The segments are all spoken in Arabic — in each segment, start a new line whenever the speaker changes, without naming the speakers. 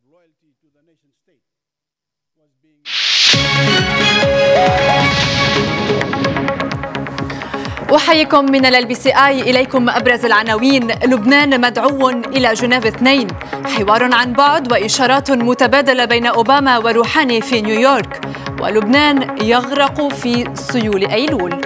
أحييكم من LBCI. إليكم أبرز العناوين. لبنان مدعو إلى جنيف 2، حوار عن بعد وإشارات متبادلة بين أوباما وروحاني في نيويورك، ولبنان يغرق في سيول أيلول.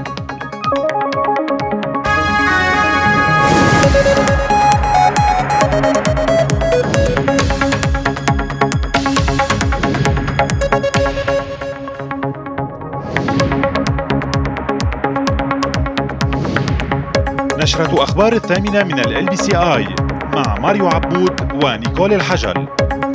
نشرة أخبار 8 من LBCI مع ماريو عبود ونيكول الحجل.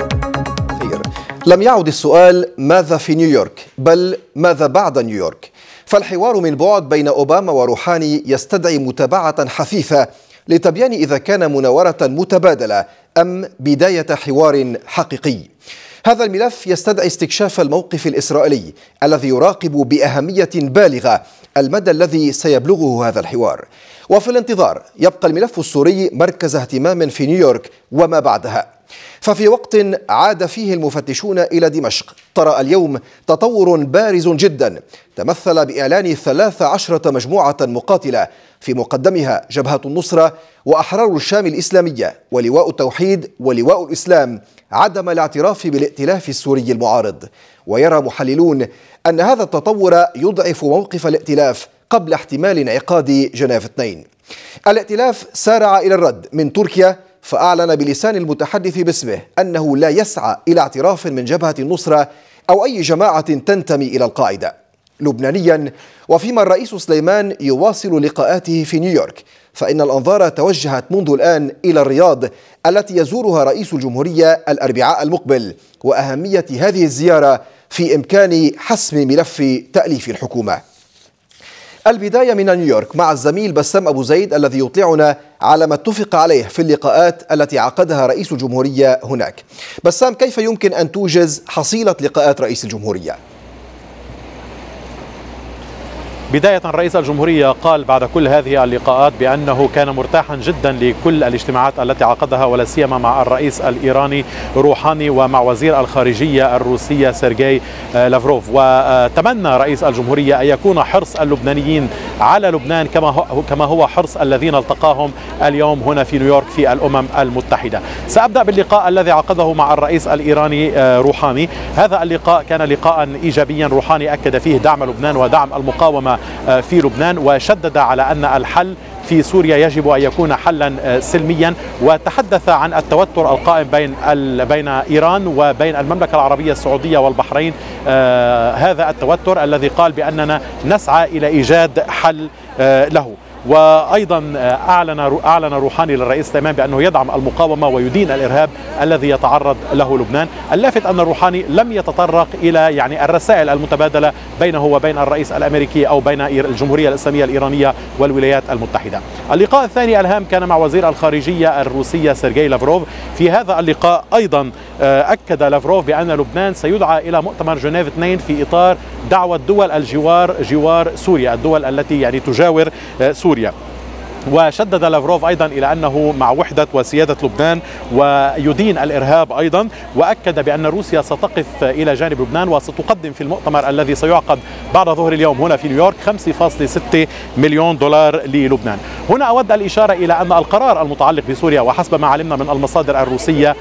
لم يعد السؤال ماذا في نيويورك، بل ماذا بعد نيويورك. فالحوار من بعد بين أوباما وروحاني يستدعي متابعة حثيثة لتبيان إذا كان مناورة متبادلة أم بداية حوار حقيقي. هذا الملف يستدعي استكشاف الموقف الإسرائيلي الذي يراقب بأهمية بالغة المدى الذي سيبلغه هذا الحوار. وفي الانتظار يبقى الملف السوري مركز اهتمام في نيويورك وما بعدها. ففي وقت عاد فيه المفتشون إلى دمشق، طرأ اليوم تطور بارز جدا تمثل بإعلان 13 مجموعة مقاتلة في مقدمها جبهة النصرة وأحرار الشام الإسلامية ولواء التوحيد ولواء الإسلام عدم الاعتراف بالائتلاف السوري المعارض. ويرى محللون أن هذا التطور يضعف موقف الائتلاف قبل احتمال انعقاد جنيف 2. الائتلاف سارع إلى الرد من تركيا، فأعلن بلسان المتحدث باسمه أنه لا يسعى إلى اعتراف من جبهة النصرة أو أي جماعة تنتمي إلى القاعدة. لبنانيا، وفيما الرئيس سليمان يواصل لقاءاته في نيويورك، فإن الأنظار توجهت منذ الآن إلى الرياض التي يزورها رئيس الجمهورية الأربعاء المقبل، وأهمية هذه الزيارة في إمكان حسم ملف تأليف الحكومة. البداية من نيويورك مع الزميل بسام أبو زيد الذي يطلعنا على ما اتفق عليه في اللقاءات التي عقدها رئيس الجمهورية هناك. بسام، كيف يمكن أن توجز حصيلة لقاءات رئيس الجمهورية؟
بداية رئيس الجمهورية قال بعد كل هذه اللقاءات بأنه كان مرتاحا جدا لكل الاجتماعات التي عقدها، ولا سيما مع الرئيس الإيراني روحاني ومع وزير الخارجية الروسية سيرجي لافروف. وتمنى رئيس الجمهورية أن يكون حرص اللبنانيين على لبنان كما هو حرص الذين التقاهم اليوم هنا في نيويورك في الأمم المتحدة. سأبدأ باللقاء الذي عقده مع الرئيس الإيراني روحاني. هذا اللقاء كان لقاء إيجابيا، روحاني أكد فيه دعم لبنان ودعم المقاومة في لبنان، وشدد على أن الحل في سوريا يجب أن يكون حلا سلميا، وتحدث عن التوتر القائم بين إيران وبين المملكة العربية السعودية والبحرين. هذا التوتر الذي قال بأننا نسعى إلى إيجاد حل له. وأيضا أعلن روحاني للرئيس سليمان بأنه يدعم المقاومة ويدين الإرهاب الذي يتعرض له لبنان. اللافت أن روحاني لم يتطرق إلى الرسائل المتبادلة بينه وبين الرئيس الأمريكي أو بين الجمهورية الإسلامية الإيرانية والولايات المتحدة. اللقاء الثاني الهام كان مع وزير الخارجية الروسية سيرجي لافروف. في هذا اللقاء أيضا أكد لافروف بأن لبنان سيدعى إلى مؤتمر جنيف 2 في إطار دعوة دول الجوار جوار سوريا، الدول التي تجاور سوريا. وشدد لافروف أيضا إلى أنه مع وحدة وسيادة لبنان ويدين الإرهاب أيضا، وأكد بأن روسيا ستقف إلى جانب لبنان وستقدم في المؤتمر الذي سيعقد بعد ظهر اليوم هنا في نيويورك 5.6 مليون دولار للبنان. هنا أود الإشارة إلى أن القرار المتعلق بسوريا، وحسب ما علمنا من المصادر الروسية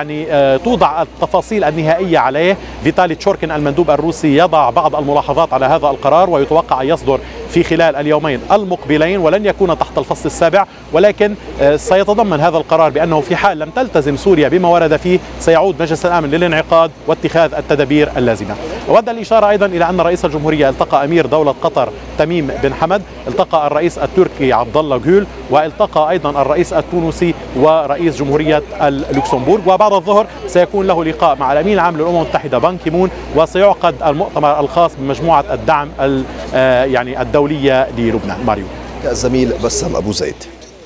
توضع التفاصيل النهائية عليه. فيتالي تشوركين المندوب الروسي يضع بعض الملاحظات على هذا القرار، ويتوقع أن يصدر في خلال اليومين المقبلين، ولن يكون تحت الفصل السابع، ولكن سيتضمن هذا القرار بأنه في حال لم تلتزم سوريا بما ورد فيه سيعود مجلس الأمن للانعقاد واتخاذ التدابير اللازمة. أود الإشارة أيضا إلى أن رئيس الجمهورية التقى أمير دولة قطر تميم بن حمد، التقى الرئيس التركي عبد الله جول، والتقى أيضا الرئيس التونسي ورئيس جمهورية اللوكسمبورغ. وبعد الظهر سيكون له لقاء مع الأمين العام للأمم المتحدة بان كيمون، وسيعقد المؤتمر الخاص بمجموعة الدعم الدولية للبنان. ماريو.
الزميل بسام أبو زيد.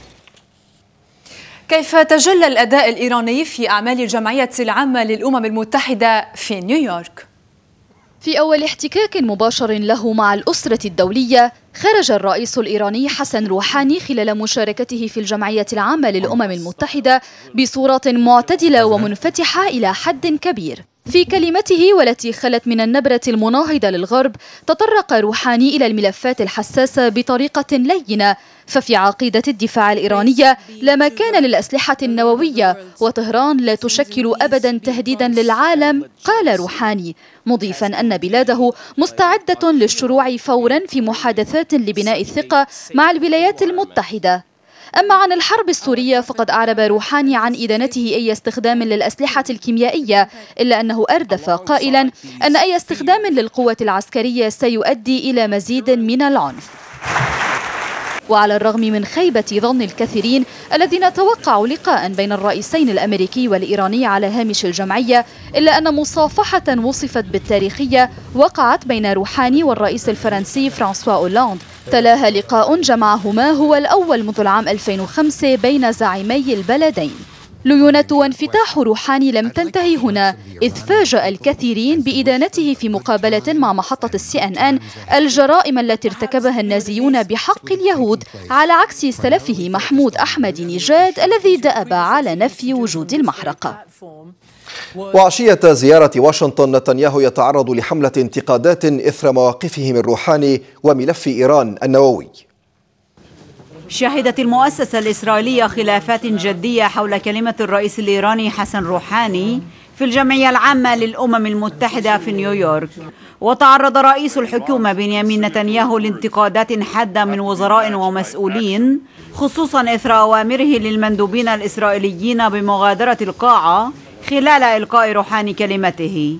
كيف تجلى الأداء الإيراني في أعمال الجمعية العامة للأمم المتحدة في نيويورك؟
في أول احتكاك مباشر له مع الأسرة الدولية خرج الرئيس الإيراني حسن روحاني خلال مشاركته في الجمعية العامة للأمم المتحدة بصورة معتدلة ومنفتحة إلى حد كبير. في كلمته والتي خلت من النبرة المناهضة للغرب، تطرق روحاني إلى الملفات الحساسة بطريقة لينة، ففي عقيدة الدفاع الإيرانية لا مكان للأسلحة النووية، وطهران لا تشكل أبدا تهديدا للعالم، قال روحاني، مضيفا أن بلاده مستعدة للشروع فورا في محادثات لبناء الثقة مع الولايات المتحدة. أما عن الحرب السورية فقد أعرب روحاني عن إدانته أي استخدام للأسلحة الكيميائية، إلا أنه أردف قائلا أن أي استخدام للقوة العسكرية سيؤدي إلى مزيد من العنف. وعلى الرغم من خيبة ظن الكثيرين الذين توقعوا لقاء بين الرئيسين الأمريكي والإيراني على هامش الجمعية، إلا أن مصافحة وصفت بالتاريخية وقعت بين روحاني والرئيس الفرنسي فرانسوا أولاند. تلاها لقاء جمعهما هو الأول منذ العام 2005 بين زعيمي البلدين. ليونة وانفتاح روحاني لم تنتهي هنا، إذ فاجأ الكثيرين بإدانته في مقابلة مع محطة CNN الجرائم التي ارتكبها النازيون بحق اليهود، على عكس سلفه محمود أحمدي نيجاد الذي دأب على نفي وجود المحرقة.
وعشية زيارة واشنطن، نتنياهو يتعرض لحملة انتقادات إثر مواقفه من روحاني وملف إيران النووي.
شهدت المؤسسة الإسرائيلية خلافات جدية حول كلمة الرئيس الإيراني حسن روحاني في الجمعية العامة للأمم المتحدة في نيويورك. وتعرض رئيس الحكومة بنيامين نتنياهو لانتقادات حادة من وزراء ومسؤولين، خصوصا إثر أوامره للمندوبين الإسرائيليين بمغادرة القاعة خلال إلقاء روحاني كلمته.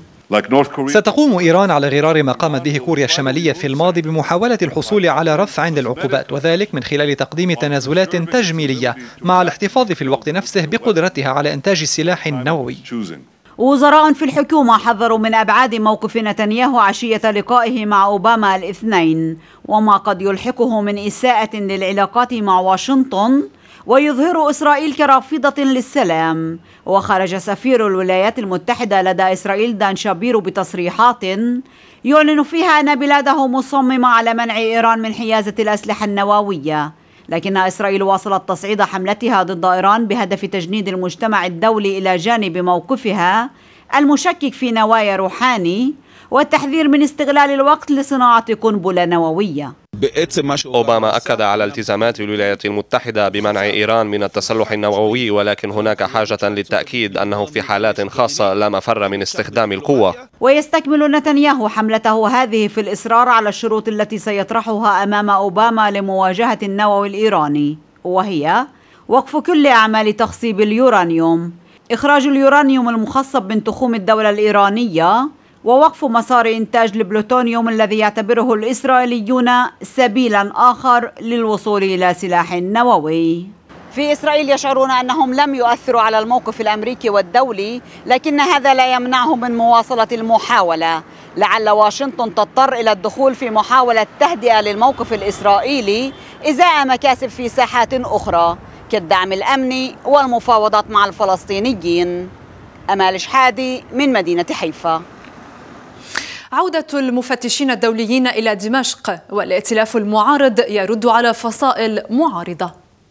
ستقوم إيران على غرار ما قامت به كوريا الشمالية في الماضي بمحاولة الحصول على رفع للعقوبات، وذلك من خلال تقديم تنازلات تجميلية مع الاحتفاظ في الوقت نفسه بقدرتها على إنتاج سلاح نووي.
وزراء في الحكومة حذروا من أبعاد موقف نتنياهو عشية لقائه مع أوباما الاثنين، وما قد يلحقه من إساءة للعلاقات مع واشنطن، ويظهر إسرائيل كرافضة للسلام. وخرج سفير الولايات المتحدة لدى إسرائيل دان شابيرو بتصريحات يعلن فيها أن بلاده مصممة على منع إيران من حيازة الأسلحة النووية، لكن إسرائيل واصلت تصعيد حملتها ضد إيران بهدف تجنيد المجتمع الدولي إلى جانب موقفها المشكك في نوايا روحاني، والتحذير من استغلال الوقت لصناعة قنبلة نووية.
أوباما أكد على التزامات الولايات المتحدة بمنع إيران من التسلح النووي، ولكن هناك حاجة للتأكيد أنه في حالات خاصة لا مفر من استخدام القوة.
ويستكمل نتنياهو حملته هذه في الإصرار على الشروط التي سيطرحها أمام أوباما لمواجهة النووي الإيراني، وهي وقف كل أعمال تخصيب اليورانيوم، إخراج اليورانيوم المخصب من تخوم الدولة الإيرانية، ووقف مسار إنتاج البلوتونيوم الذي يعتبره الإسرائيليون سبيلا آخر للوصول إلى سلاح نووي. في إسرائيل يشعرون أنهم لم يؤثروا على الموقف الأمريكي والدولي، لكن هذا لا يمنعهم من مواصلة المحاولة. لعل واشنطن تضطر إلى الدخول في محاولة تهدئة للموقف الإسرائيلي إزاء مكاسب في ساحات أخرى كالدعم الأمني والمفاوضات مع الفلسطينيين. أمال شحادي من مدينة حيفا.
عودة المفتشين الدوليين إلى دمشق، والائتلاف المعارض يرد على فصائل معارضة.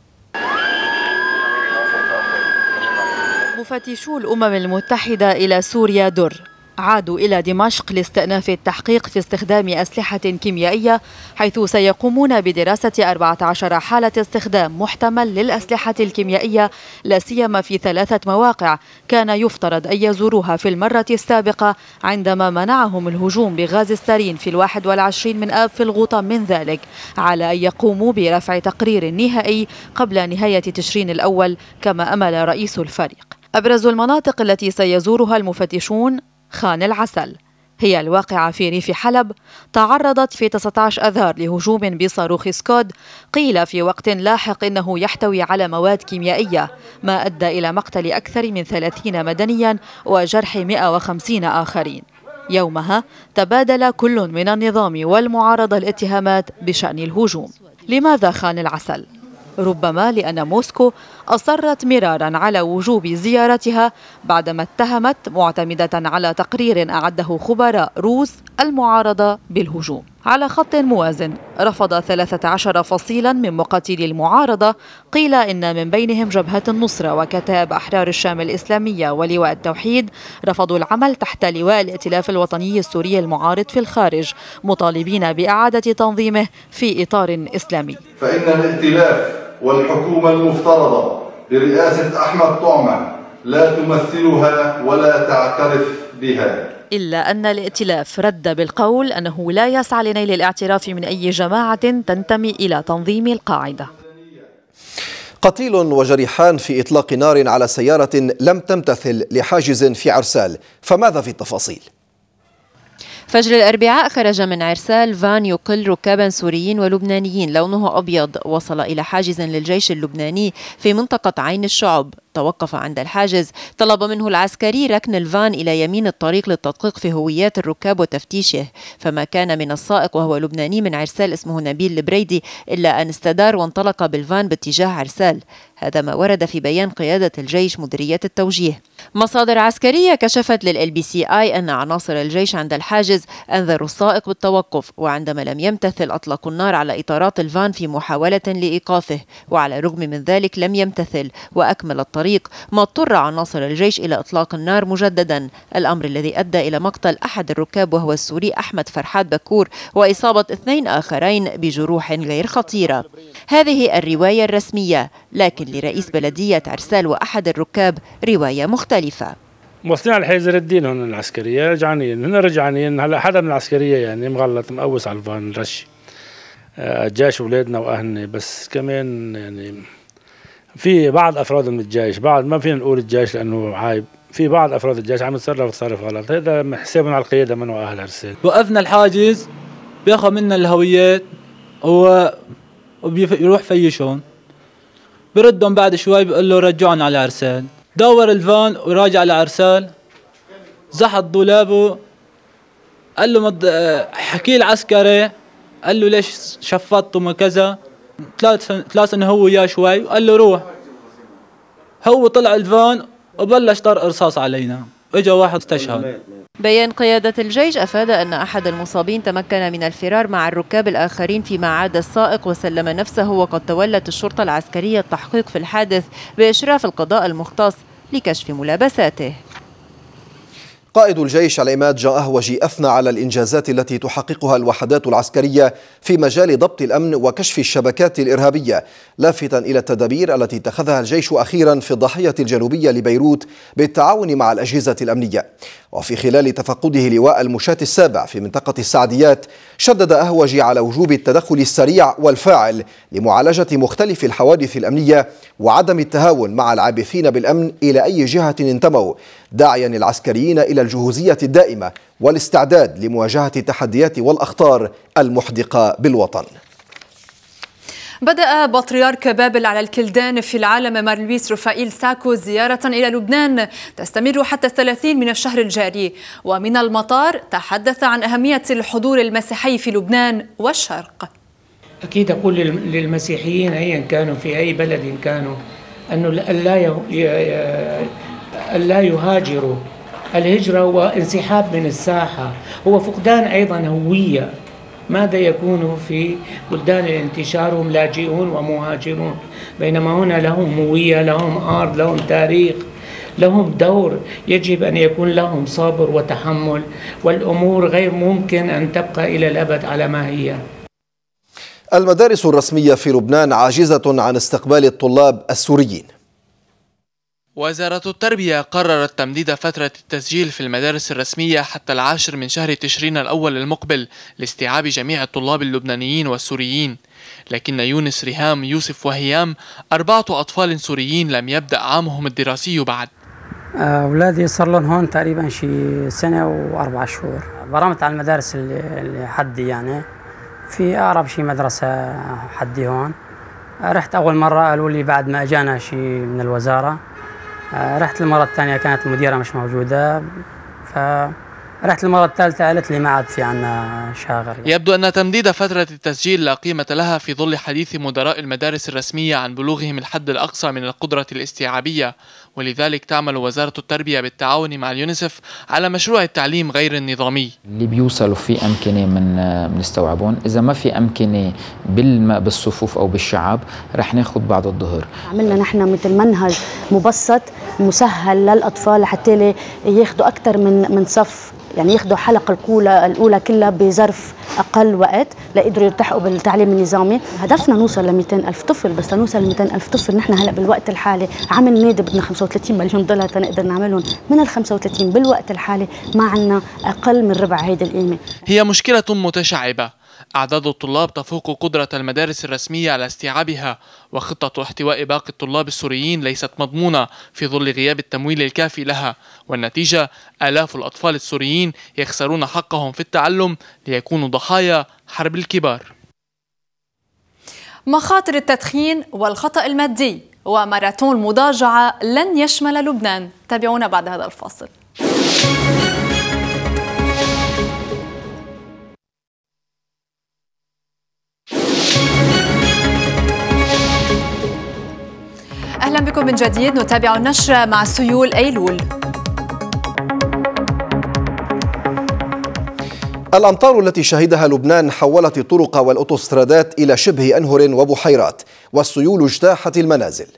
مفتشو الأمم المتحدة إلى سوريا عادوا إلى دمشق لاستئناف التحقيق في استخدام أسلحة كيميائية، حيث سيقومون بدراسة 14 حالة استخدام محتمل للأسلحة الكيميائية، لا سيما في 3 مواقع كان يفترض أن يزوروها في المرة السابقة عندما منعهم الهجوم بغاز السارين في 21 من آب في الغوطة من ذلك، على أن يقوموا برفع تقرير نهائي قبل نهاية تشرين الأول كما أمل رئيس الفريق. أبرز المناطق التي سيزورها المفتشون خان العسل، هي الواقعة في ريف حلب، تعرضت في 19 أذار لهجوم بصاروخ سكود قيل في وقت لاحق إنه يحتوي على مواد كيميائية، ما أدى إلى مقتل أكثر من 30 مدنيا وجرح 150 آخرين. يومها تبادل كل من النظام والمعارضة الاتهامات بشأن الهجوم. لماذا خان العسل؟ ربما لأن موسكو أصرت مرارا على وجوب زيارتها بعدما اتهمت معتمدة على تقرير أعده خبراء روس المعارضة بالهجوم. على خط موازن رفض 13 فصيلا من مقاتلي المعارضة، قيل إن من بينهم جبهة النصرة وكتائب أحرار الشام الإسلامية ولواء التوحيد، رفضوا العمل تحت لواء الائتلاف الوطني السوري المعارض في الخارج، مطالبين بإعادة تنظيمه في إطار إسلامي.
فإن الائتلاف والحكومة المفترضة برئاسة أحمد طعمة لا تمثلها ولا تعترف بها.
إلا أن الائتلاف رد بالقول أنه لا يسعى لنيل الاعتراف من أي جماعة تنتمي إلى تنظيم القاعدة.
قتيل وجريحان في إطلاق نار على سيارة لم تمتثل لحاجز في عرسال، فماذا في التفاصيل؟
فجر الأربعاء خرج من عرسال فان يقل ركابا سوريين ولبنانيين لونه أبيض، وصل إلى حاجز للجيش اللبناني في منطقة عين الشعب. توقف عند الحاجز، طلب منه العسكري ركن الفان إلى يمين الطريق للتدقيق في هويات الركاب وتفتيشه، فما كان من السائق وهو لبناني من عرسال اسمه نبيل البريدي إلا أن استدار وانطلق بالفان باتجاه عرسال. هذا ما ورد في بيان قيادة الجيش مديرية التوجيه. مصادر عسكرية كشفت للLBCI أن عناصر الجيش عند الحاجز أنذروا السائق بالتوقف، وعندما لم يمتثل أطلقوا النار على إطارات الفان في محاولة لإيقافه، وعلى الرغم من ذلك لم يمتثل وأكمل الطريق، ما اضطر عناصر الجيش إلى إطلاق النار مجددا، الأمر الذي أدى إلى مقتل أحد الركاب وهو السوري أحمد فرحات بكور، وإصابة 2 آخرين بجروح غير خطيرة. هذه الرواية الرسمية، لكن لرئيس بلدية عرسال وأحد الركاب رواية مختلفة.
موصلين على حيزر الدين هون العسكرية، رجعانين هنا رجعانين. هلا حدا من العسكرية يعني مغلط مقوس على الفان رشي الجيش ولادنا وأهلنا، بس كمان يعني في بعض أفراد من الجيش، بعض ما فينا نقول الجيش لأنه عايب، في بعض أفراد الجيش عم يتصرف تصرف غلط. هذا حسابنا على القيادة منه أهل عرسال.
وقفنا الحاجز بياخذ منا الهويات وبيروح فيشون، بردهم بعد شوي بيقول له رجعنا على عرسال. دور الفان وراجع على عرسال، زحط دولابه، قال له حكي العسكري، قال له ليش شفطتم وكذا، ثلاث انه هو وياه شوي وقال له روح. هو طلع الفان وبلش طرق رصاص علينا، اجى واحد استشهد.
بيان قيادة الجيش أفاد أن أحد المصابين تمكن من الفرار مع الركاب الآخرين فيما عاد السائق وسلم نفسه، وقد تولت الشرطة العسكرية التحقيق في الحادث بإشراف القضاء المختص لكشف ملابساته.
قائد الجيش العماد جان أهوجي أثنى على الإنجازات التي تحققها الوحدات العسكرية في مجال ضبط الأمن وكشف الشبكات الإرهابية، لافتاً إلى التدابير التي اتخذها الجيش أخيراً في الضاحية الجنوبية لبيروت بالتعاون مع الأجهزة الأمنية. وفي خلال تفقده لواء المشاة السابع في منطقة السعديات، شدد أهوجي على وجوب التدخل السريع والفاعل لمعالجة مختلف الحوادث الأمنية وعدم التهاون مع العابثين بالأمن إلى أي جهة انتموا، داعياً العسكريين إلى الجهوزية الدائمة والاستعداد لمواجهة التحديات والأخطار المحدقة بالوطن.
بدأ بطريرك بابل على الكلدان في العالم مار لويس رفائيل ساكو زيارة إلى لبنان تستمر حتى 30 من الشهر الجاري، ومن المطار تحدث عن أهمية الحضور المسيحي في لبنان والشرق.
أكيد أقول للمسيحيين أيا كانوا في أي بلد كانوا أنه لا يهاجروا. الهجرة هو انسحاب من الساحة، هو فقدان أيضا هوية. ماذا يكون في بلدان الانتشار هم لاجئون ومهاجرون، بينما هنا لهم هوية، لهم أرض، لهم تاريخ، لهم دور، يجب أن يكون لهم صبر وتحمل، والأمور غير ممكن أن تبقى إلى الأبد على ما هي.
المدارس الرسمية في لبنان عاجزة عن استقبال الطلاب السوريين.
وزارة التربية قررت تمديد فترة التسجيل في المدارس الرسمية حتى 10 من شهر تشرين الأول المقبل لاستيعاب جميع الطلاب اللبنانيين والسوريين، لكن يونس، ريهام، يوسف وهيام 4 أطفال سوريين لم يبدأ عامهم الدراسي بعد.
أولادي صار لهم هون تقريبا شي 1 سنة و4 شهور. برمت على المدارس اللي حدي، يعني في أقرب شي مدرسة حدي هون. رحت أول مرة قالوا لي بعد ما أجانا شي من الوزارة. رحت المرة الثانية كانت المديرة مش موجودة، رحت المرة الثالثة قالت لي ما عاد في عنا شاغر.
يبدو أن تمديد فترة التسجيل لا قيمة لها في ظل حديث مدراء المدارس الرسمية عن بلوغهم الحد الأقصى من القدرة الاستيعابية، ولذلك تعمل وزارة التربية بالتعاون مع اليونيسف على مشروع التعليم غير النظامي.
اللي بيوصلوا في أمكنة من نستوعبون، إذا ما في أمكنة بالصفوف أو بالشعب رح ناخذ بعد الظهر.
عملنا نحن مثل منهج مبسط مسهل للأطفال حتى ياخذوا أكثر من صف، يعني ياخذوا حلقة الأولى كلها بظرف أقل وقت ليقدروا يلتحقوا بالتعليم النظامي. هدفنا نوصل ل 200,000 طفل، بس لنوصل ل 200,000 طفل نحن هلا بالوقت الحالي عم ننادي بدنا 35 مليون دولار تنقدر نعملهم. من ال 35 بالوقت الحالي ما عندنا أقل من ربع هيدي القيمة.
هي مشكلة متشعبة، أعداد الطلاب تفوق قدرة المدارس الرسمية على استيعابها، وخطة احتواء باقي الطلاب السوريين ليست مضمونة في ظل غياب التمويل الكافي لها، والنتيجة آلاف الأطفال السوريين يخسرون حقهم في التعلم ليكونوا ضحايا حرب الكبار.
مخاطر التدخين والخطأ المادي وماراثون المضاجعة لن يشمل لبنان. تابعونا بعد هذا الفاصل. أهلا بكم من جديد. نتابع النشرة مع سيول أيلول.
الأمطار التي شهدها لبنان حولت الطرق والأوتوسترادات إلى شبه أنهر وبحيرات، والسيول اجتاحت المنازل.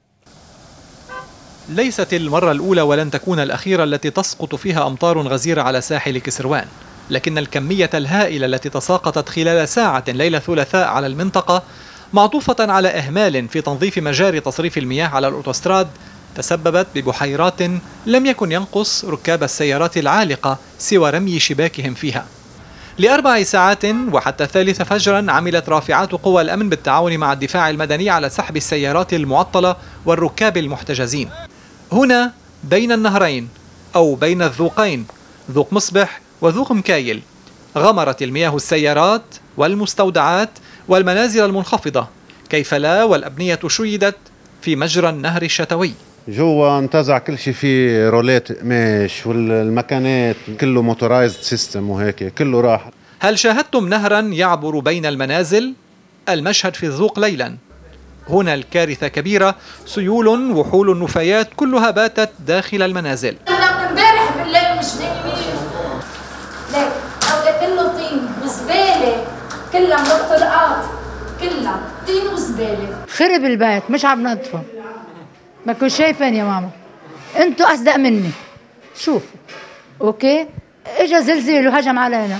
ليست المرة الأولى ولن تكون الأخيرة التي تسقط فيها أمطار غزيرة على ساحل كسروان، لكن الكمية الهائلة التي تساقطت خلال ساعة ليلة الثلاثاء على المنطقة معطوفة على إهمال في تنظيف مجاري تصريف المياه على الأوتوستراد تسببت ببحيرات لم يكن ينقص ركاب السيارات العالقة سوى رمي شباكهم فيها. ل4 ساعات وحتى 3 فجرا عملت رافعات قوى الأمن بالتعاون مع الدفاع المدني على سحب السيارات المعطلة والركاب المحتجزين. هنا بين النهرين أو بين الذوقين، ذوق مصبح وذوق مكايل، غمرت المياه السيارات والمستودعات والمنازل المنخفضة، كيف لا والأبنية شيدت في مجرى النهر الشتوي.
جوا انتزع كل شيء، فيه رولات قماش والمكانات كله موتورايزد سيستم وهيك كله راح.
هل شاهدتم نهرا يعبر بين المنازل؟ المشهد في الذوق ليلا. هنا الكارثة كبيرة، سيول وحول النفايات كلها باتت داخل المنازل.
احنا امبارح بالليل مش نايمين، ليك كله طين وزبالة، كلها من الطرقات كلها طين وزبالة.
خرب البيت مش عم ننظفه. ما كنت شايفين يا ماما، انتوا اصدق مني. شوفوا اوكي، اجا زلزال وهجم علينا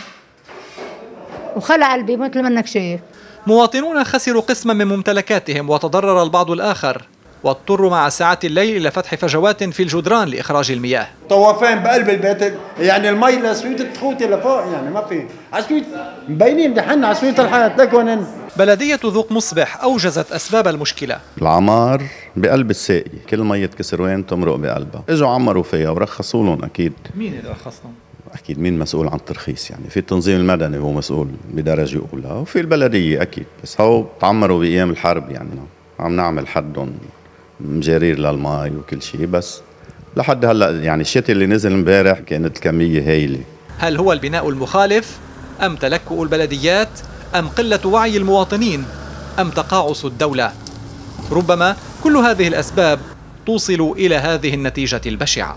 وخلع قلبي مثل ما انك شايف.
مواطنون خسروا قسما من ممتلكاتهم وتضرر البعض الآخر، واضطروا مع ساعات الليل إلى فتح فجوات في الجدران لإخراج المياه.
طوافين بقلب البيت، يعني المي لسويت تخوتي لفوق، يعني ما في عسويت مبينين دحنا عسويت الحياة لكن.
بلدية ذوق مصبح أوجزت أسباب المشكلة.
العمار بقلب الساقي، كل مية كسروان تمرق بقلبها، اجوا عمروا فيها ورخصوا لهم. أكيد
مين اللي رخصهم؟
أكيد مين مسؤول عن الترخيص؟ يعني في التنظيم المدني هو مسؤول بدرجة أولى، وفي البلدية أكيد، بس هو تعمروا بأيام الحرب، يعني عم نعمل حدهم مجارير للماء وكل شيء، بس لحد هلا يعني الشتاء اللي نزل امبارح كانت الكمية هايلة.
هل هو البناء المخالف أم تلكؤ البلديات أم قلة وعي المواطنين أم تقاعس الدولة؟ ربما كل هذه الأسباب توصل إلى هذه النتيجة البشعة.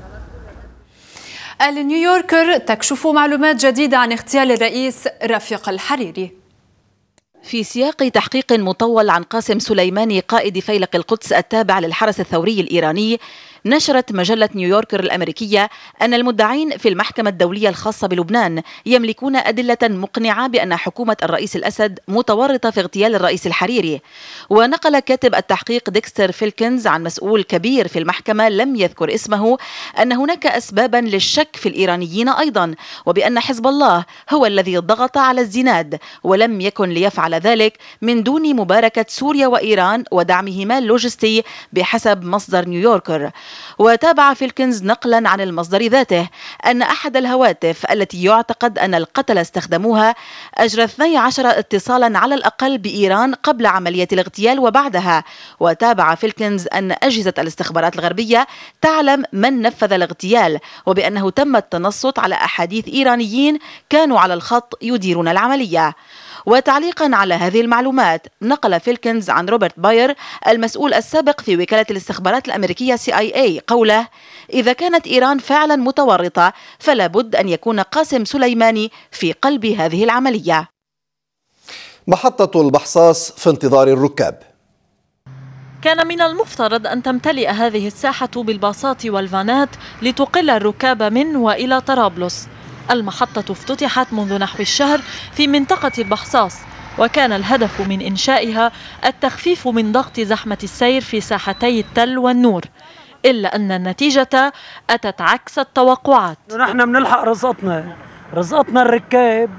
النيويوركر تكشف معلومات جديدة عن اغتيال الرئيس رفيق الحريري.
في سياق تحقيق مطول عن قاسم سليماني قائد فيلق القدس التابع للحرس الثوري الإيراني، نشرت مجلة نيويوركر الأمريكية أن المدعين في المحكمة الدولية الخاصة بلبنان يملكون أدلة مقنعة بأن حكومة الرئيس الأسد متورطة في اغتيال الرئيس الحريري. ونقل كاتب التحقيق ديكستر فيلكنز عن مسؤول كبير في المحكمة لم يذكر اسمه أن هناك أسبابا للشك في الإيرانيين أيضا، وبأن حزب الله هو الذي ضغط على الزناد ولم يكن ليفعل ذلك من دون مباركة سوريا وإيران ودعمهما اللوجستي بحسب مصدر نيويوركر. وتابع فيلكنز نقلا عن المصدر ذاته أن أحد الهواتف التي يعتقد أن القتلة استخدموها أجرى 12 اتصالا على الأقل بإيران قبل عملية الاغتيال وبعدها. وتابع فيلكنز أن أجهزة الاستخبارات الغربية تعلم من نفذ الاغتيال، وبأنه تم التنصت على أحاديث إيرانيين كانوا على الخط يديرون العملية. وتعليقا على هذه المعلومات نقل فيلكنز عن روبرت باير المسؤول السابق في وكالة الاستخبارات الأمريكية CIA قوله: إذا كانت إيران فعلا متورطة فلا بد أن يكون قاسم سليماني في قلب هذه العملية.
محطة البحصاص في انتظار الركاب.
كان من المفترض أن تمتلئ هذه الساحة بالباصات والفانات لتقل الركاب من وإلى طرابلس. المحطة افتتحت منذ نحو الشهر في منطقة البحصاص، وكان الهدف من إنشائها التخفيف من ضغط زحمة السير في ساحتي التل والنور، إلا أن النتيجة أتت عكس التوقعات.
نحن بنلحق رزقتنا الركاب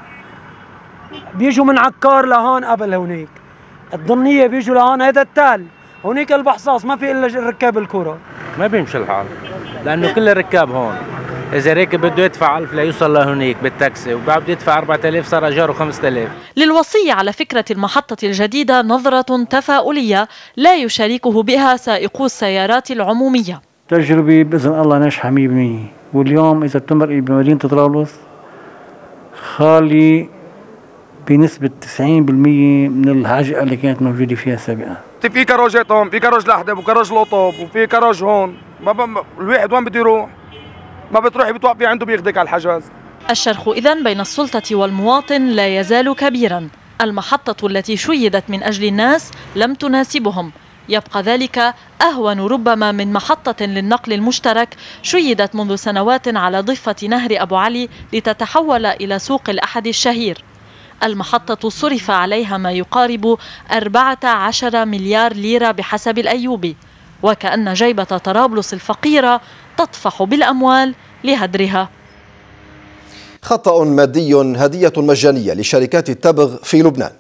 بيجوا من عكار لهون قبل هونيك، الضمنية بيجوا لهون، هذا التل هونيك البحصاص ما في إلا الركاب الكرة.
ما بيمشي الحال لأنه كل الركاب هون، إذا راكب بده يدفع 1000 ليوصل لهونيك بالتاكسي، وبعد بده يدفع 4000 صار أجاره 5000.
للوصي على فكرة المحطة الجديدة نظرة تفاؤلية لا يشاركه بها سائقو السيارات العمومية.
تجربة بإذن الله ناجحة 100%، واليوم إذا بتمرقي بمدينة طرابلس خالي بنسبة 90% من الهجقة اللي كانت موجودة فيها سابقا.
في كراجات هون، في كراج لحدب وكراج لوطوب وفي كراج هون، الواحد وين بده يروح؟ ما بتروحي بتوقفي عنده بياخدك على الحجاز.
الشرخ إذن بين السلطة والمواطن لا يزال كبيرا. المحطة التي شيدت من أجل الناس لم تناسبهم، يبقى ذلك أهون ربما من محطة للنقل المشترك شيدت منذ سنوات على ضفة نهر أبو علي لتتحول إلى سوق الأحد الشهير. المحطة صرف عليها ما يقارب 14 مليار ليرة بحسب الأيوبي، وكأن جيبة طرابلس الفقيرة تطفح بالأموال لهدرها.
خطأ مادي هدية مجانية لشركات التبغ في لبنان.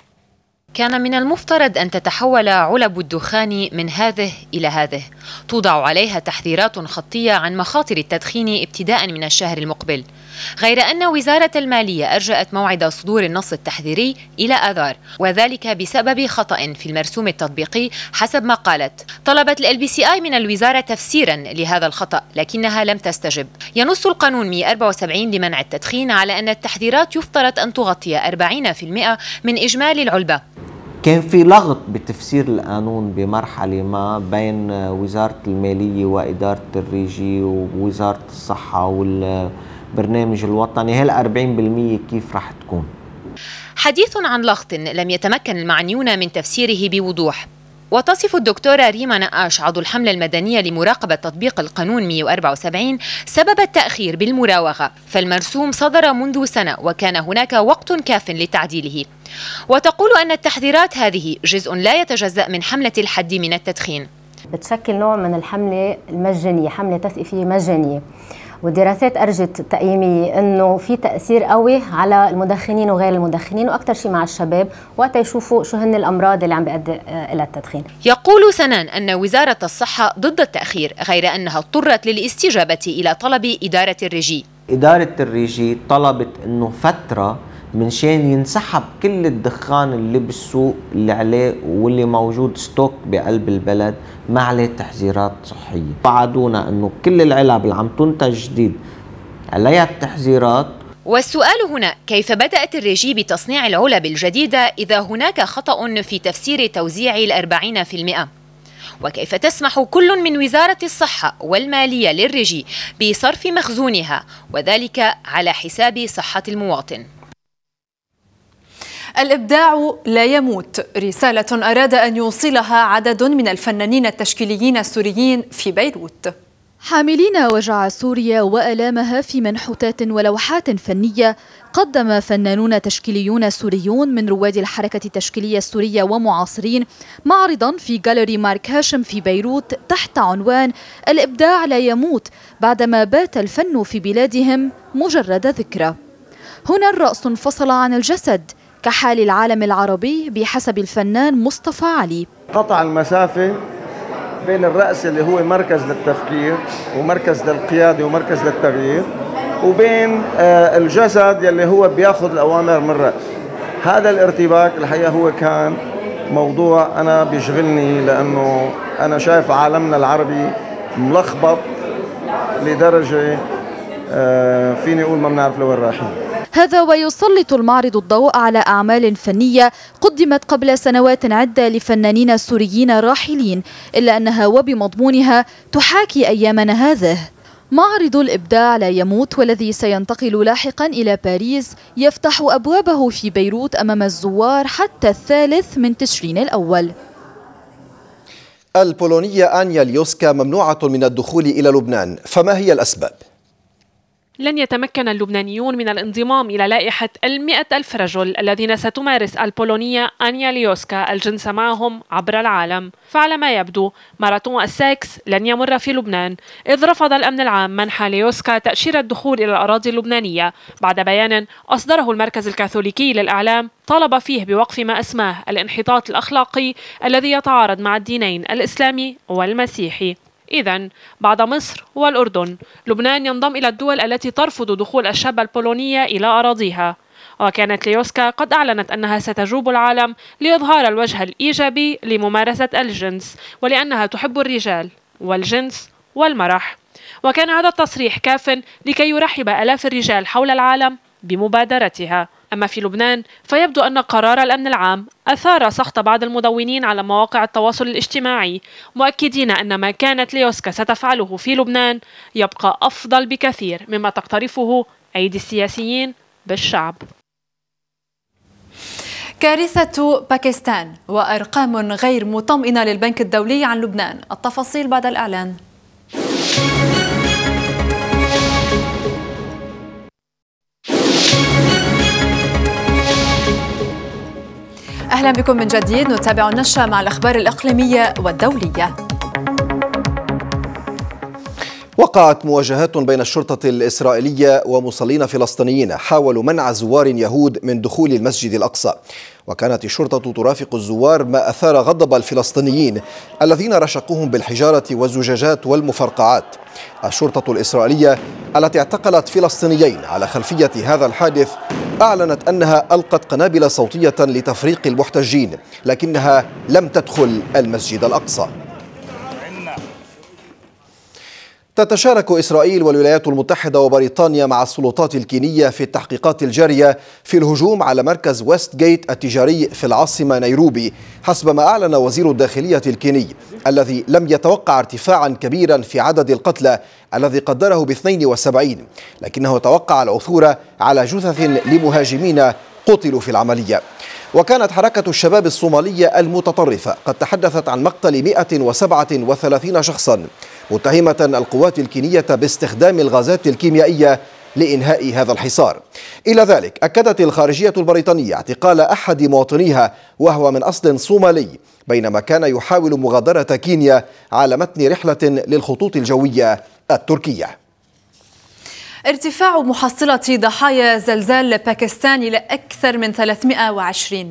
كان من المفترض أن تتحول علب الدخان من هذه إلى هذه، توضع عليها تحذيرات خطية عن مخاطر التدخين ابتداء من الشهر المقبل، غير أن وزارة المالية أرجأت موعد صدور النص التحذيري إلى آذار، وذلك بسبب خطأ في المرسوم التطبيقي حسب ما قالت. طلبت LBCI من الوزارة تفسيرا لهذا الخطأ لكنها لم تستجب. ينص القانون 174 لمنع التدخين على أن التحذيرات يفترض أن تغطي 40% من إجمالي العلبة.
كان في لغط بتفسير القانون بمرحلة ما بين وزارة المالية وإدارة الريجي ووزارة الصحة والبرنامج الوطني، هال 40% كيف رح تكون؟
حديث عن لغط لم يتمكن المعنيون من تفسيره بوضوح. وتصف الدكتورة ريما نقاش عضو الحملة المدنية لمراقبة تطبيق القانون 174 سبب التأخير بالمراوغة، فالمرسوم صدر منذ سنة وكان هناك وقت كاف لتعديله. وتقول أن التحذيرات هذه جزء لا يتجزأ من حملة الحد من التدخين.
بتشكل نوع من الحملة المجانية، حملة تثقيفية مجانية، والدراسات أرجت تقييمية أنه في تأثير قوي على المدخنين وغير المدخنين، وأكثر شيء مع الشباب وقت يشوفوا شو هن الأمراض اللي عم بيؤدي إلى التدخين.
يقول سنان أن وزارة الصحة ضد التأخير، غير أنها اضطرت للاستجابة إلى طلب إدارة الريجي.
إدارة الريجي طلبت أنه فترة منشان ينسحب كل الدخان اللي بالسوق اللي عليه واللي موجود ستوك بقلب البلد ما عليه تحذيرات صحية. وعدونا أنه كل العلب اللي عم تنتج جديد عليها التحذيرات.
والسؤال هنا كيف بدأت الريجي بتصنيع العلب الجديدة إذا هناك خطأ في تفسير توزيع 40%؟ وكيف تسمح كل من وزارة الصحة والمالية للريجي بصرف مخزونها وذلك على حساب صحة المواطن؟
الإبداع لا يموت، رسالة أراد أن يوصلها عدد من الفنانين التشكيليين السوريين في بيروت.
حاملين وجع سوريا وآلامها في منحوتات ولوحات فنية، قدم فنانون تشكيليون سوريون من رواد الحركة التشكيلية السورية ومعاصرين معرضا في جاليري مارك هاشم في بيروت تحت عنوان الإبداع لا يموت، بعدما بات الفن في بلادهم مجرد ذكرى. هنا الرأس انفصل عن الجسد كحال العالم العربي بحسب الفنان مصطفى علي.
قطع المسافة
بين الرأس اللي هو مركز للتفكير ومركز للقيادة ومركز للتغيير، وبين الجسد يلي هو بياخذ الأوامر من الرأس. هذا الارتباك الحقيقة هو كان موضوع أنا بيشغلني، لأنه أنا شايف عالمنا العربي ملخبط لدرجة فيني أقول ما بنعرف لوين رايحين.
هذا ويسلط المعرض الضوء على أعمال فنية قدمت قبل سنوات عدة لفنانين سوريين راحلين، إلا أنها وبمضمونها تحاكي أيامنا هذه. معرض الإبداع لا يموت، والذي سينتقل لاحقا إلى باريس، يفتح أبوابه في بيروت أمام الزوار حتى 3 تشرين الأول.
البولونية آنيا ليوسكا ممنوعة من الدخول إلى لبنان، فما هي الأسباب؟
لن يتمكن اللبنانيون من الانضمام إلى لائحة 100,000 رجل الذين ستمارس البولونية آنيا ليوسكا الجنس معهم عبر العالم. فعلى ما يبدو ماراثون السكس لن يمر في لبنان، إذ رفض الأمن العام منح ليوسكا تأشيرة الدخول إلى الأراضي اللبنانية بعد بيان أصدره المركز الكاثوليكي للإعلام طالب فيه بوقف ما أسماه الانحطاط الأخلاقي الذي يتعارض مع الدينين الإسلامي والمسيحي. إذن بعد مصر والأردن، لبنان ينضم إلى الدول التي ترفض دخول الشابة البولونية إلى أراضيها. وكانت ليوسكا قد أعلنت أنها ستجوب العالم لإظهار الوجه الإيجابي لممارسة الجنس، ولأنها تحب الرجال والجنس والمرح. وكان هذا التصريح كاف لكي يرحب آلاف الرجال حول العالم بمبادرتها. أما في لبنان فيبدو أن قرار الأمن العام أثار سخط بعض المدونين على مواقع التواصل الاجتماعي، مؤكدين أن ما كانت ليوسكا ستفعله في لبنان يبقى أفضل بكثير مما تقترفه أيدي السياسيين بالشعب.
كارثة باكستان وأرقام غير مطمئنة للبنك الدولي عن لبنان، التفاصيل بعد الإعلان. أهلا بكم من جديد، نتابع النشرة مع الأخبار الإقليمية والدولية.
وقعت مواجهات بين الشرطة الإسرائيلية ومصلين فلسطينيين حاولوا منع زوار يهود من دخول المسجد الأقصى، وكانت الشرطة ترافق الزوار ما أثار غضب الفلسطينيين الذين رشقوهم بالحجارة والزجاجات والمفرقعات. الشرطة الإسرائيلية التي اعتقلت فلسطينيين على خلفية هذا الحادث أعلنت أنها ألقت قنابل صوتية لتفريق المحتجين، لكنها لم تدخل المسجد الأقصى. تتشارك إسرائيل والولايات المتحدة وبريطانيا مع السلطات الكينية في التحقيقات الجارية في الهجوم على مركز ويست جيت التجاري في العاصمة نيروبي، حسب ما أعلن وزير الداخلية الكيني، الذي لم يتوقع ارتفاعا كبيرا في عدد القتلى الذي قدره ب72، لكنه توقع العثور على جثث لمهاجمين قتلوا في العملية. وكانت حركة الشباب الصومالية المتطرفة قد تحدثت عن مقتل 137 شخصا، متهمة القوات الكينية باستخدام الغازات الكيميائية لإنهاء هذا الحصار. إلى ذلك أكدت الخارجية البريطانية اعتقال أحد مواطنيها وهو من أصل صومالي، بينما كان يحاول مغادرة كينيا على متن رحلة للخطوط الجوية التركية.
ارتفاع محصلة ضحايا زلزال باكستان إلى أكثر من 320.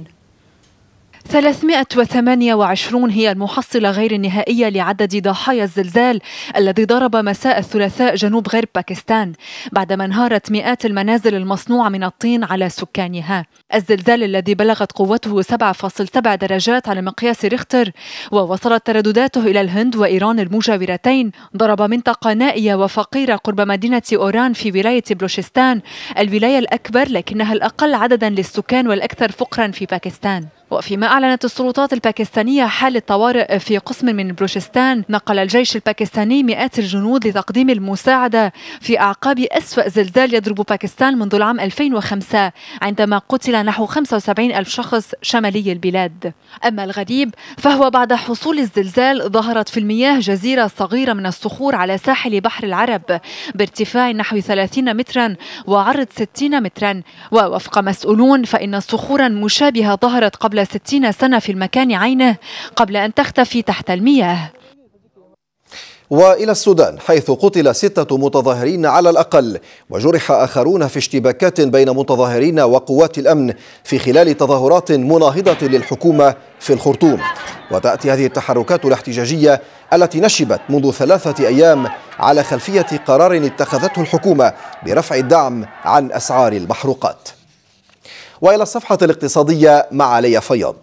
328 هي المحصلة غير النهائية لعدد ضحايا الزلزال الذي ضرب مساء الثلاثاء جنوب غرب باكستان، بعدما انهارت مئات المنازل المصنوعة من الطين على سكانها. الزلزال الذي بلغت قوته 7.7 درجات على مقياس ريختر ووصلت تردداته إلى الهند وإيران المجاورتين ضرب منطقة نائية وفقيرة قرب مدينة أوران في ولاية بلوشستان، الولاية الأكبر لكنها الأقل عددا للسكان والأكثر فقرا في باكستان. وفيما أعلنت السلطات الباكستانية حالة طوارئ في قسم من بلوشستان، نقل الجيش الباكستاني مئات الجنود لتقديم المساعدة في أعقاب أسوأ زلزال يضرب باكستان منذ العام 2005 عندما قتل نحو 75,000 شخص شمالي البلاد. أما الغريب فهو بعد حصول الزلزال ظهرت في المياه جزيرة صغيرة من الصخور على ساحل بحر العرب بارتفاع نحو 30 مترا وعرض 60 مترا، ووفق مسؤولون فإن صخورا مشابهة ظهرت قبل 60 سنة في المكان عينه قبل أن تختفي تحت المياه.
وإلى السودان، حيث قتل 6 متظاهرين على الأقل وجرح آخرون في اشتباكات بين متظاهرين وقوات الأمن في خلال تظاهرات مناهضة للحكومة في الخرطوم. وتأتي هذه التحركات الاحتجاجية التي نشبت منذ 3 أيام على خلفية قرار اتخذته الحكومة برفع الدعم عن أسعار المحروقات. وإلى الصفحة الاقتصادية مع ليا فياض.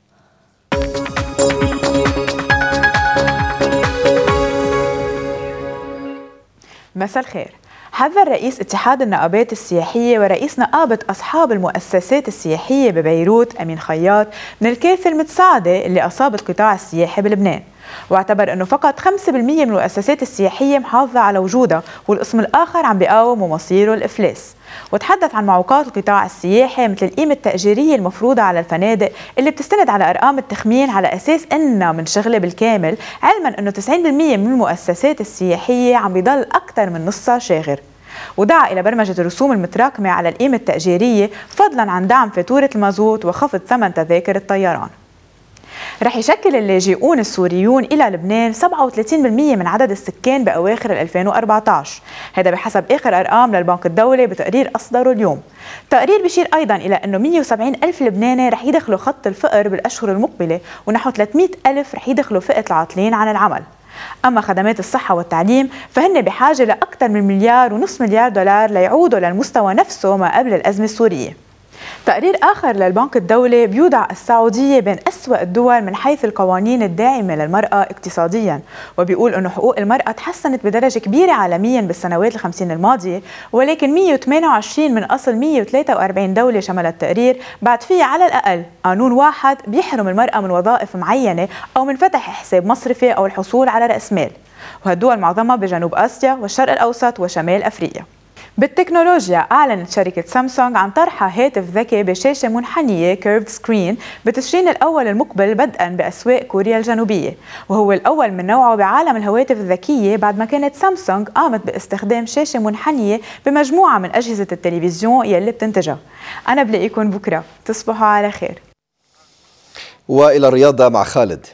مساء الخير. حذر رئيس اتحاد النقابات السياحية ورئيس نقابة أصحاب المؤسسات السياحية ببيروت أمين خياط من الكارثة المتصاعدة اللي أصابت قطاع السياحة بلبنان، واعتبر أنه فقط 5% من المؤسسات السياحية محافظة على وجودها والقسم الآخر عم بيقاوم ومصيره الإفلاس. وتحدث عن معوقات القطاع السياحي مثل القيمة التأجيرية المفروضة على الفنادق اللي بتستند على أرقام التخمين على أساس إنها من شغلة بالكامل، علما أنه 90% من المؤسسات السياحية عم بيضل أكثر من نصها شاغر. ودعا إلى برمجة الرسوم المتراكمة على القيمة التأجيرية فضلا عن دعم فاتورة المازوت وخفض ثمن تذاكر الطيران. رح يشكل اللاجئون السوريون إلى لبنان 37% من عدد السكان بأواخر 2014، هذا بحسب آخر أرقام للبنك الدولي بتقرير أصدره اليوم. التقرير بيشير أيضا إلى أنه 170 ألف لبناني رح يدخلوا خط الفقر بالأشهر المقبلة، ونحو 300 ألف رح يدخلوا فئة العاطلين عن العمل. أما خدمات الصحة والتعليم فهن بحاجة لأكثر من $1.5 مليار ليعودوا للمستوى نفسه ما قبل الأزمة السورية. تقرير آخر للبنك الدولي بيوضع السعودية بين أسوأ الدول من حيث القوانين الداعمة للمرأة اقتصاديا، وبيقول أنه حقوق المرأة تحسنت بدرجة كبيرة عالميا بالسنوات ال50 الماضية، ولكن 128 من أصل 143 دولة شمل التقرير بعد فيه على الأقل قانون واحد بيحرم المرأة من وظائف معينة أو من فتح حساب مصرفي أو الحصول على رأس مال، وهالدول معظمها بجنوب آسيا والشرق الأوسط وشمال أفريقيا. بالتكنولوجيا أعلنت شركة سامسونج عن طرحها هاتف ذكي بشاشة منحنية كيرفد سكرين بتشرين الأول المقبل بدءا بأسواق كوريا الجنوبية، وهو الأول من نوعه بعالم الهواتف الذكية بعد ما كانت سامسونج قامت باستخدام شاشة منحنية بمجموعة من أجهزة التلفزيون يلي بتنتجها. أنا بلاقيكم بكرة، تصبحوا على خير.
وإلى الرياضة مع خالد.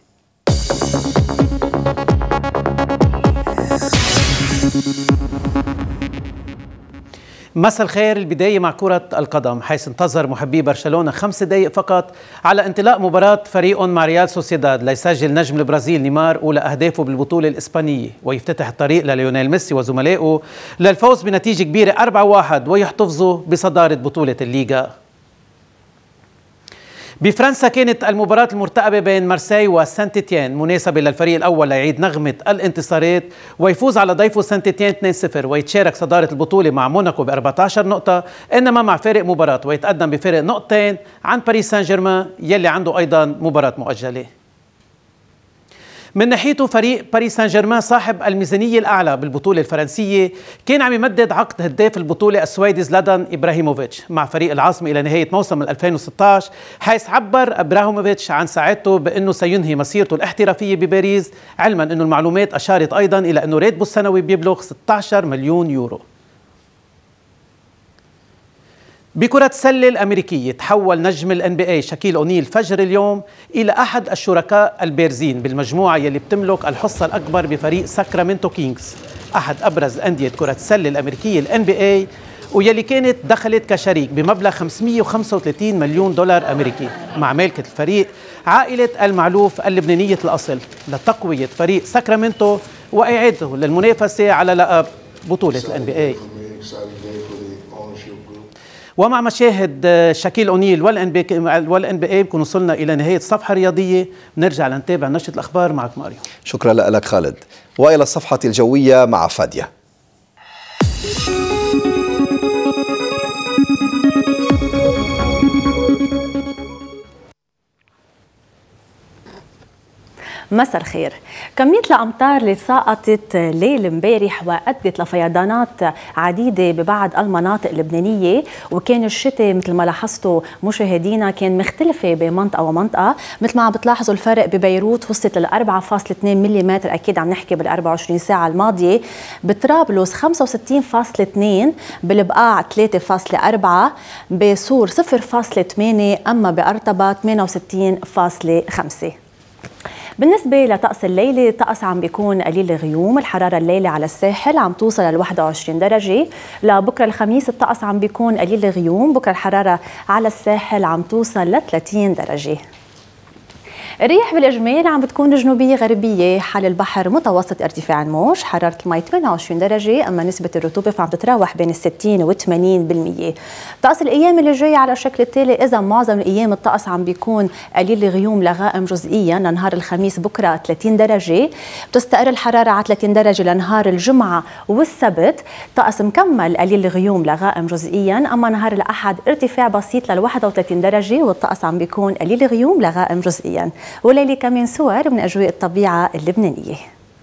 مساء الخير. البداية مع كرة القدم، حيث انتظر محبي برشلونة 5 دقائق فقط على انطلاق مباراة فريقهم مع ريال سوسيداد ليسجل نجم البرازيل نيمار أولى أهدافه بالبطولة الإسبانية، ويفتتح الطريق لليونيل ميسي وزملائه للفوز بنتيجة كبيرة 4-1 ويحتفظوا بصدارة بطولة الليغا. بفرنسا كانت المباراة المرتقبة بين مارسيل وسانت إتيان مناسبة للفريق الأول ليعيد نغمة الانتصارات ويفوز على ضيفه سانت إتيان 2-0 ويتشارك صدارة البطولة مع موناكو ب14 نقطة، إنما مع فارق مباراة ويتقدم بفارق نقطتين عن باريس سان جيرمان يلي عنده أيضا مباراة مؤجلة. من ناحيته فريق باريس سان جيرمان صاحب الميزانية الأعلى بالبطولة الفرنسية كان عم يمدد عقد هداف البطولة السويدي زلاتان إبراهيموفيتش مع فريق العاصمة إلى نهاية موسم 2016، حيث عبر إبراهيموفيتش عن سعادته بأنه سينهي مسيرته الاحترافية بباريس، علما أنه المعلومات أشارت أيضا إلى أنه راتبه السنوي بيبلغ 16 مليون يورو. بكرة السلة الأمريكية تحول نجم ال NBA شاكيل أونيل فجر اليوم إلى أحد الشركاء البارزين بالمجموعة يلي بتملك الحصة الأكبر بفريق ساكرامنتو كينغز، أحد أبرز أندية كرة السلة الأمريكية ال NBA، ويلي كانت دخلت كشريك بمبلغ 535 مليون دولار أمريكي مع مالكة الفريق عائلة المعلوف اللبنانية الأصل لتقوية فريق ساكرامنتو وإعادته للمنافسة على لقب بطولة ال NBA. ومع مشاهد شاكيل أونيل والان بي اي بكون وصلنا إلى نهاية الصفحة الرياضية، بنرجع لنتابع نشرة الأخبار معك ماريو.
شكرا لك خالد. وإلى الصفحة الجوية مع فادية.
مساء الخير. كمية الأمطار اللي سقطت ليل امبارح وأدت لفيضانات عديدة ببعض المناطق اللبنانية، وكان الشتاء مثل ما لاحظتوا مشاهدينا كان مختلفة بمنطقة ومنطقة. مثل ما عم بتلاحظوا الفرق ببيروت وصلت ل 4.2 ملم، أكيد عم نحكي بال 24 ساعة الماضية. بطرابلس 65.2، بالبقاع 3.4، بسور 0.8، أما بأرطبة 68.5. بالنسبة لطقس الليلة، الطقس عم بيكون قليل الغيوم، الحرارة الليلة على الساحل عم توصل ل 21 درجة. لبكرة الخميس الطقس عم بيكون قليل الغيوم، بكرة الحرارة على الساحل عم توصل ل 30 درجة. الرياح بالإجمال عم بتكون جنوبية غربية، حال البحر متوسط ارتفاع الموج، حرارة المي 28 درجة، أما نسبة الرطوبة فعم تتراوح بين 60 و 80%. طقس الأيام اللي جاية على الشكل التالي، إذا معظم الأيام الطقس عم بيكون قليل الغيوم لغائم جزئيا. لنهار الخميس بكرة 30 درجة، بتستقر الحرارة على 30 درجة لنهار الجمعة والسبت، طقس مكمل قليل الغيوم لغائم جزئيا. أما نهار الأحد ارتفاع بسيط لل 31 درجة، والطقس عم بيكون قليل الغيوم لغائم جزئيا. وليلي كمان صور من أجواء الطبيعة اللبنانية.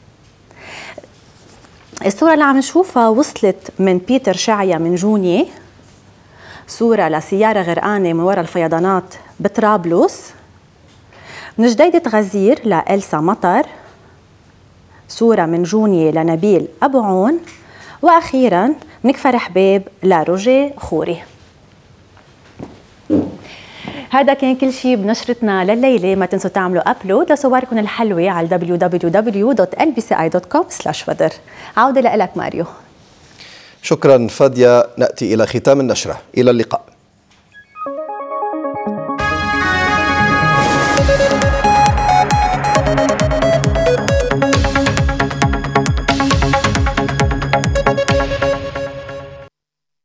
الصورة اللي عم نشوفها وصلت من بيتر شعيا من جونية، صورة لسيارة غرقانة من وراء الفيضانات بطرابلس. من جديدة غزير لإلسا مطر، صورة من جونية لنبيل أبو عون، وأخيرا من كفر حباب لروجي خوري. هذا كان كل شيء بنشرتنا لليلة. ما تنسوا تعملوا أبلود لصوركم الحلوة على www.lbci.com/weather. عودة لك ماريو.
شكرا فادية. نأتي إلى ختام النشرة. إلى اللقاء.